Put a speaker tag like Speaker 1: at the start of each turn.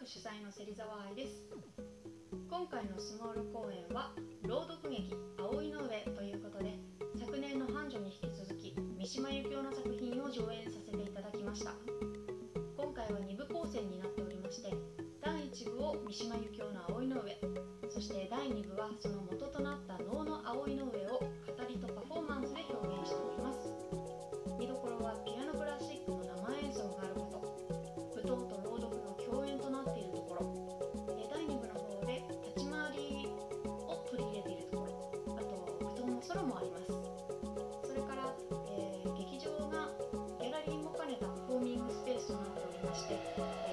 Speaker 1: 主催の芹沢愛です。今回のスモール公演は朗読劇葵の上ということで、昨年の繁盛に引き続き三島由紀夫の作品を上演させていただきました。今回は2部構成になっておりまして、第1部を三島由紀夫の葵の上、そして第2部はその元となった能の葵の上を語りとパフォーマンスで表現しております。見どころはピアノクラシックの生演奏があること、舞踏と朗読の共演となっているところ、第2部の方で立ち回りを取り入れているところ、あと舞踏のソロもあります。それから、劇場がギャラリーも兼ねたパフォーミングスペースとなっておりまして、